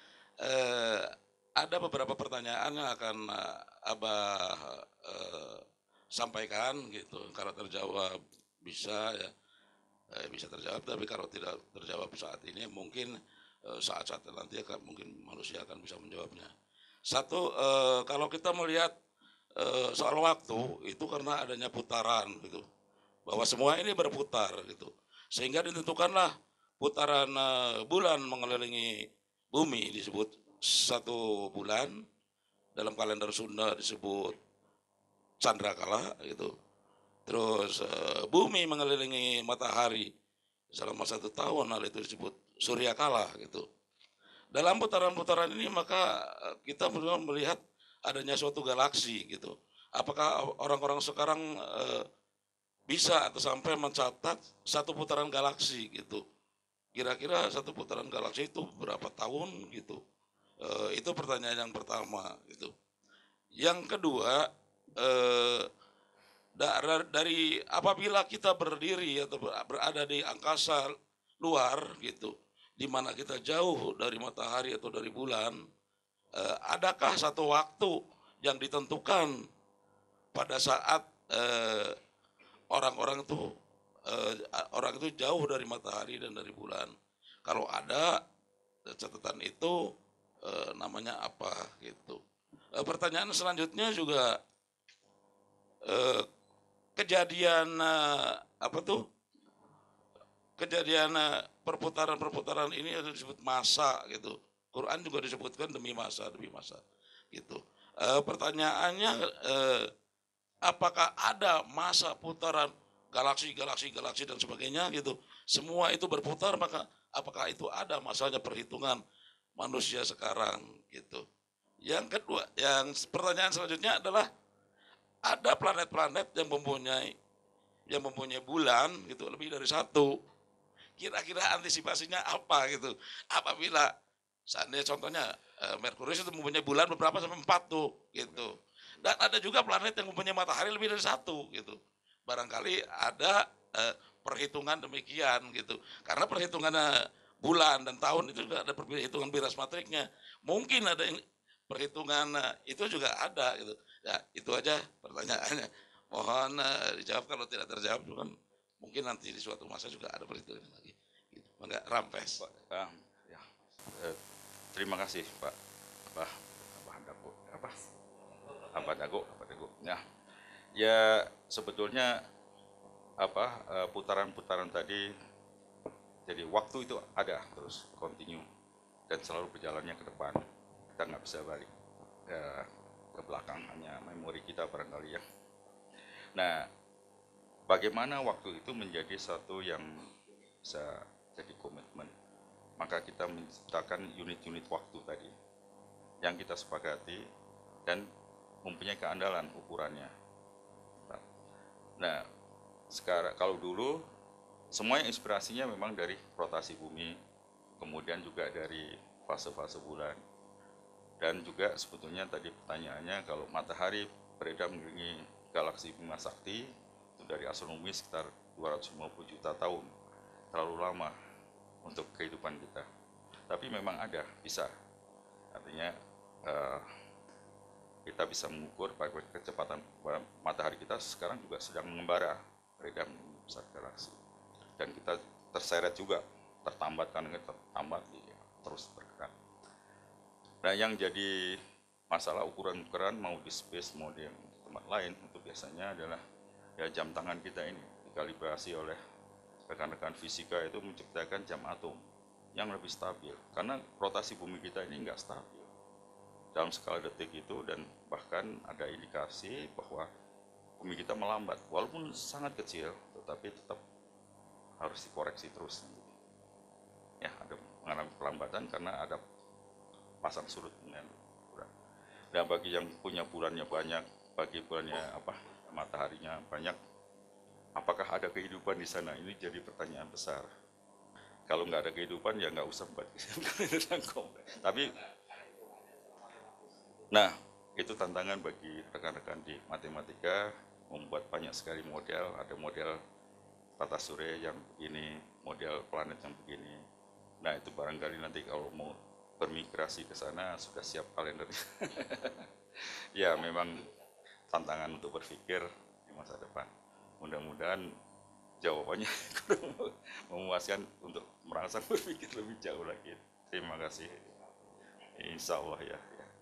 Ada beberapa pertanyaan yang akan Abah sampaikan gitu. Kalau terjawab bisa ya, bisa terjawab. Tapi kalau tidak terjawab saat ini, mungkin saat-saat nanti mungkin manusia akan bisa menjawabnya. Satu, kalau kita melihat soal waktu itu karena adanya putaran gitu, bahwa semua ini berputar gitu, sehingga ditentukanlah putaran bulan mengelilingi bumi disebut 1 bulan, dalam kalender Sunda disebut Candrakala gitu. Terus bumi mengelilingi matahari selama 1 tahun, hal itu disebut Suryakala gitu. Dalam putaran-putaran ini maka kita melihat adanya suatu galaksi gitu. Apakah orang-orang sekarang bisa atau sampai mencatat 1 putaran galaksi gitu? Kira-kira 1 putaran galaksi itu berapa tahun gitu? Itu pertanyaan yang pertama gitu. Yang kedua, dari apabila kita berdiri atau berada di angkasa luar gitu, di mana kita jauh dari matahari atau dari bulan, adakah satu waktu yang ditentukan pada saat orang itu jauh dari matahari dan dari bulan? Kalau ada catatan itu, namanya apa gitu. Pertanyaan selanjutnya juga kejadian kejadian perputaran ini disebut masa gitu. Quran juga disebutkan demi masa gitu. Pertanyaannya, apakah ada masa putaran galaksi dan sebagainya gitu? Semua itu berputar, maka apakah itu ada masanya perhitungan manusia sekarang gitu? Yang kedua, pertanyaan selanjutnya adalah ada planet-planet yang mempunyai bulan gitu lebih dari 1. Kira-kira antisipasinya apa gitu? Apabila seandainya contohnya Merkurius itu mempunyai bulan beberapa sampai 4 tuh gitu. Dan ada juga planet yang mempunyai matahari lebih dari 1 gitu. Barangkali ada perhitungan demikian gitu. Karena perhitungan bulan dan tahun itu juga ada perhitungan biras matriknya. Mungkin ada perhitungan itu juga ada gitu. Ya, itu aja pertanyaannya. Mohon dijawab, kalau tidak terjawab juga mungkin nanti di suatu masa juga ada perhitungan lagi. Gitu. Enggak rampes. terima kasih Pak apa Pak Handako apa Pak Dago. Nah, ya sebetulnya apa putaran-putaran tadi, jadi waktu itu ada terus continue dan selalu berjalannya ke depan. Kita nggak bisa balik ke belakang, hanya memori kita barangkali ya. Nah, bagaimana waktu itu menjadi satu yang bisa jadi komitmen? Maka kita menciptakan unit-unit waktu tadi yang kita sepakati dan mempunyai keandalan ukurannya. Nah, sekarang kalau dulu semuanya inspirasinya memang dari rotasi bumi, kemudian juga dari fase-fase bulan, dan juga sebetulnya tadi pertanyaannya kalau matahari beredar mengelilingi galaksi Bima Sakti itu dari astronomi sekitar 250 juta tahun, terlalu lama untuk kehidupan kita. Tapi memang ada, bisa. Artinya kita bisa mengukur kecepatan matahari kita sekarang juga sedang mengembara beredar mengelilingi pusat galaksi. Dan kita terseret juga, tertambat karena tertambat terus bergerak. Nah, yang jadi masalah ukuran-ukuran mau di space mau di tempat lain itu biasanya adalah ya jam tangan kita ini dikalibrasi oleh rekan-rekan fisika itu menciptakan jam atom yang lebih stabil karena rotasi bumi kita ini enggak stabil dalam skala detik itu, dan bahkan ada indikasi bahwa bumi kita melambat walaupun sangat kecil tetapi tetap harus dikoreksi terus. Ya, ada mengalami pelambatan karena ada pasang surut dengan bulan. Dan bagi yang punya bulannya banyak, bagi bulannya mataharinya banyak, apakah ada kehidupan di sana? Ini jadi pertanyaan besar. Kalau nggak ada kehidupan ya nggak usah buat tapi nah itu tantangan bagi rekan-rekan di matematika membuat banyak sekali model. Ada model tata surya yang begini, model planet yang begini. Nah itu barangkali nanti kalau mau bermigrasi ke sana sudah siap kalendernya. Ya memang tantangan untuk berpikir di masa depan. Mudah-mudahan jawabannya memuaskan untuk merangsang berpikir lebih jauh lagi. Terima kasih. Insya Allah ya.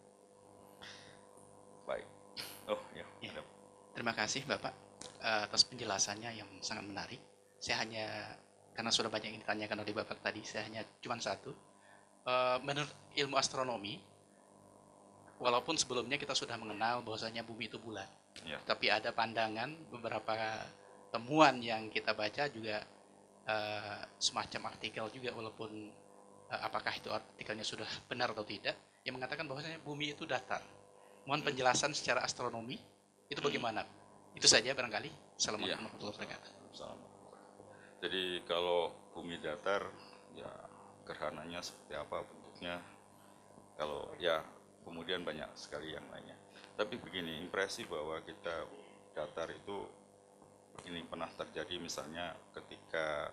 Baik. Oh ya. Ya. Terima kasih Bapak atas penjelasannya yang sangat menarik. Saya hanya, karena sudah banyak yang ditanyakan oleh Bapak tadi, saya hanya cuma satu. Menurut ilmu astronomi, walaupun sebelumnya kita sudah mengenal bahwasanya bumi itu bulat, Ya. tapi ada pandangan beberapa temuan yang kita baca juga semacam artikel juga, walaupun apakah itu artikelnya sudah benar atau tidak, yang mengatakan bahwasanya bumi itu datar. Mohon penjelasan secara astronomi itu bagaimana? Itu saja barangkali. Assalamualaikum warahmatullahi wabarakatuh. Jadi kalau bumi datar, ya gerhananya seperti apa bentuknya? Kalau ya kemudian banyak sekali yang lainnya. Tapi begini, impresi bahwa kita datar itu ini pernah terjadi misalnya ketika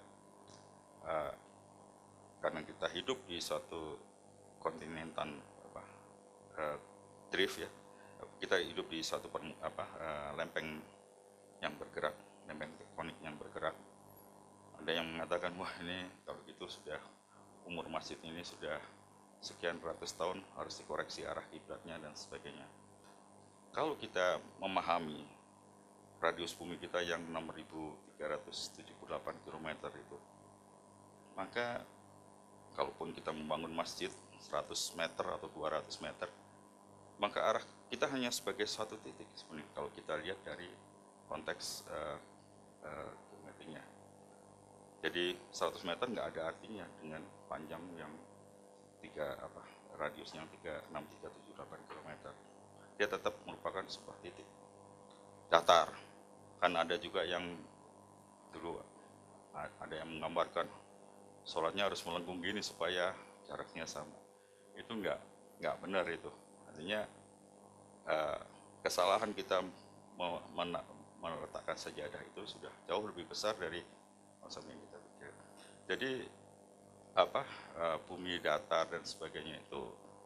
karena kita hidup di suatu kontinentan drift ya. Kita hidup di suatu lempeng yang bergerak, lempeng tektonik yang bergerak. Ada yang mengatakan wah ini kalau gitu sudah umur masjid ini sudah sekian ratus tahun, harus dikoreksi arah kiblatnya dan sebagainya. Kalau kita memahami radius bumi kita yang 6.378 km itu, maka kalaupun kita membangun masjid 100 meter atau 200 meter, maka arah kita hanya sebagai suatu titik sebenarnya kalau kita lihat dari konteks geometrinya. Jadi 100 meter nggak ada artinya dengan panjang yang radiusnya 36378 km. Dia tetap merupakan sebuah titik datar. Kan ada juga yang dulu ada yang menggambarkan sholatnya harus melengkung gini supaya jaraknya sama. Itu nggak benar itu. Artinya kesalahan kita meletakkan sajadah itu sudah jauh lebih besar dari konsep yang kita pikir. Jadi bumi datar dan sebagainya itu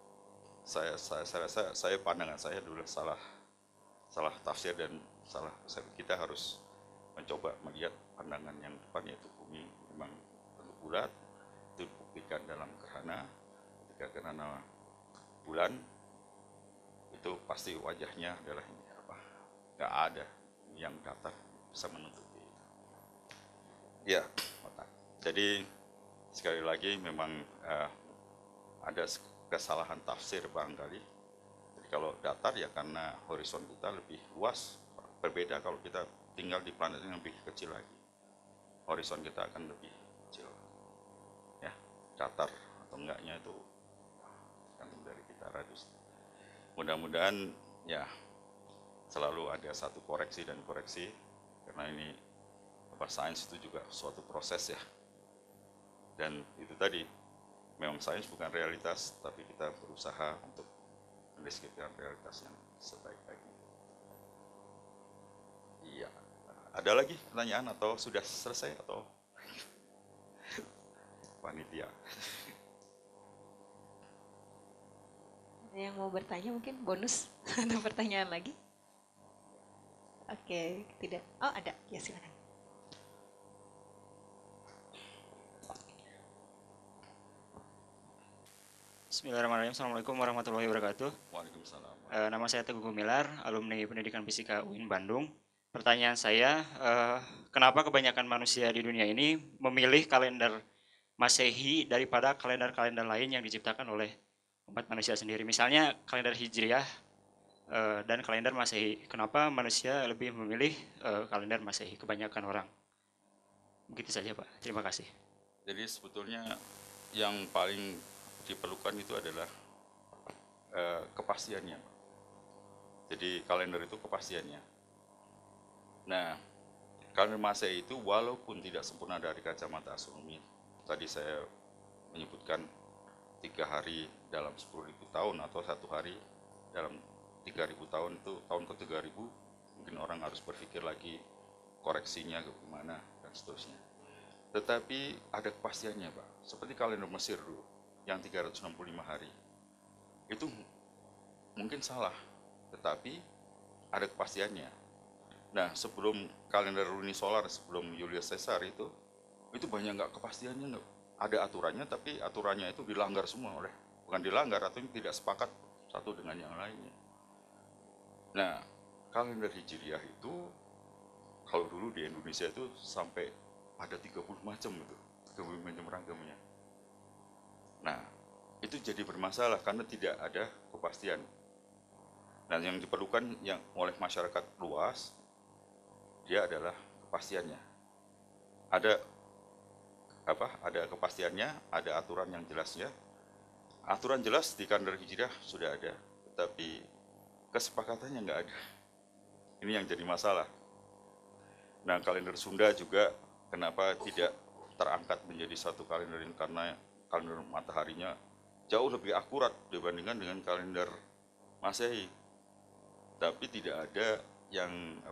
saya pandangan saya dulu salah tafsir dan salah konsep. Kita harus mencoba melihat pandangan yang depan, yaitu bumi memang bentuk bulat, itu dibuktikan dalam gerhana. ketika gerhana bulan itu pasti wajahnya adalah ini apa? Nggak ada yang datar bisa menutupi itu. Ya, jadi sekali lagi memang ada kesalahan tafsir barangkali. Jadi kalau datar ya karena horizon kita lebih luas, berbeda kalau kita tinggal di planet yang lebih kecil lagi. Horizon kita akan lebih kecil. Ya, datar atau enggaknya itu tergantung dari kita radius. Mudah-mudahan ya selalu ada satu koreksi dan koreksi, karena ini sains itu juga suatu proses ya. Dan itu tadi, memang sains bukan realitas, tapi kita berusaha untuk mendeskripsikan realitas yang sebaik-baiknya. Iya, ada lagi pertanyaan atau sudah selesai atau panitia? Ada yang mau bertanya mungkin bonus ada pertanyaan lagi? Oke, tidak. Oh ada, ya silakan. Bismillahirrahmanirrahim. Assalamualaikum warahmatullahi wabarakatuh. Waalaikumsalam. Nama saya Teguh Gumilar, alumni Pendidikan Fisika UIN Bandung. Pertanyaan saya, kenapa kebanyakan manusia di dunia ini memilih kalender Masehi daripada kalender-kalender lain yang diciptakan oleh umat manusia sendiri? Misalnya kalender Hijriah dan kalender Masehi. Kenapa manusia lebih memilih kalender Masehi, kebanyakan orang? Begitu saja Pak, terima kasih. Jadi sebetulnya yang paling diperlukan itu adalah kepastiannya. Jadi kalender itu kepastiannya. Nah, kalender Masehi itu walaupun tidak sempurna dari kacamata astronomi, tadi saya menyebutkan 3 hari dalam 10.000 tahun atau 1 hari dalam 3.000 tahun, itu tahun ke 3.000 mungkin orang harus berpikir lagi koreksinya ke mana dan seterusnya. Tetapi ada kepastiannya Pak, seperti kalender Mesir dulu yang 365 hari. Itu mungkin salah, tetapi ada kepastiannya. Nah, sebelum kalender lunisolar, sebelum Julius Caesar itu banyak nggak kepastiannya, nggak ada aturannya, tapi aturannya itu dilanggar semua oleh, bukan dilanggar atau tidak sepakat satu dengan yang lainnya. Nah, kalender Hijriah itu kalau dulu di Indonesia itu sampai ada 30 macam itu, 30 macam ragamnya. Nah, itu jadi bermasalah karena tidak ada kepastian. Dan yang diperlukan yang oleh masyarakat luas, dia adalah kepastiannya. Ada kepastiannya, ada aturan yang jelasnya. Aturan jelas di kalender Hijriah sudah ada, tetapi kesepakatannya nggak ada. Ini yang jadi masalah. Nah, kalender Sunda juga kenapa tidak terangkat menjadi satu kalender karena kalender mataharinya jauh lebih akurat dibandingkan dengan kalender Masehi. Tapi tidak ada yang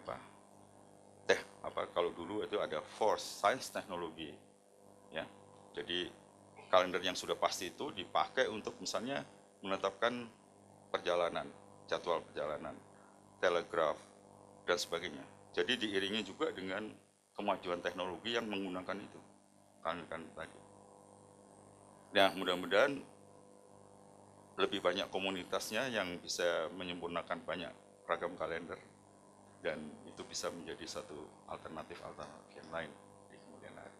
kalau dulu itu ada force, sains teknologi. Ya. Jadi kalender yang sudah pasti itu dipakai untuk misalnya menetapkan perjalanan, jadwal perjalanan, telegraf dan sebagainya. Jadi diiringi juga dengan kemajuan teknologi yang menggunakan itu. Kalender tadi. Nah, mudah-mudahan lebih banyak komunitasnya yang bisa menyempurnakan banyak ragam kalender dan itu bisa menjadi satu alternatif yang lain di kemudian hari.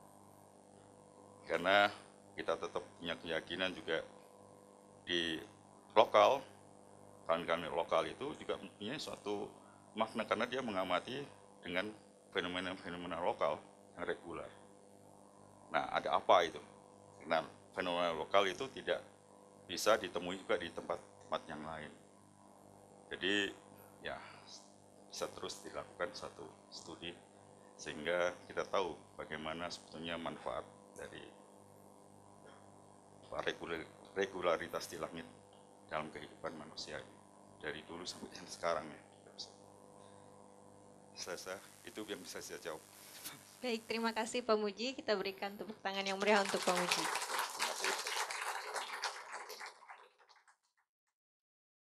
Karena kita tetap punya keyakinan juga di lokal, kalender lokal itu juga mempunyai suatu makna karena dia mengamati dengan fenomena-fenomena lokal yang reguler. Nah, ada apa itu? Nah, fenomena lokal itu tidak bisa ditemui juga di tempat-tempat yang lain. Jadi ya bisa terus dilakukan satu studi sehingga kita tahu bagaimana sebetulnya manfaat dari regularitas di langit dalam kehidupan manusia dari dulu sampai yang sekarang ya. Selesai, itu yang bisa saya jawab. Baik, terima kasih Pak Muji. Kita berikan tepuk tangan yang meriah untuk Pak Muji.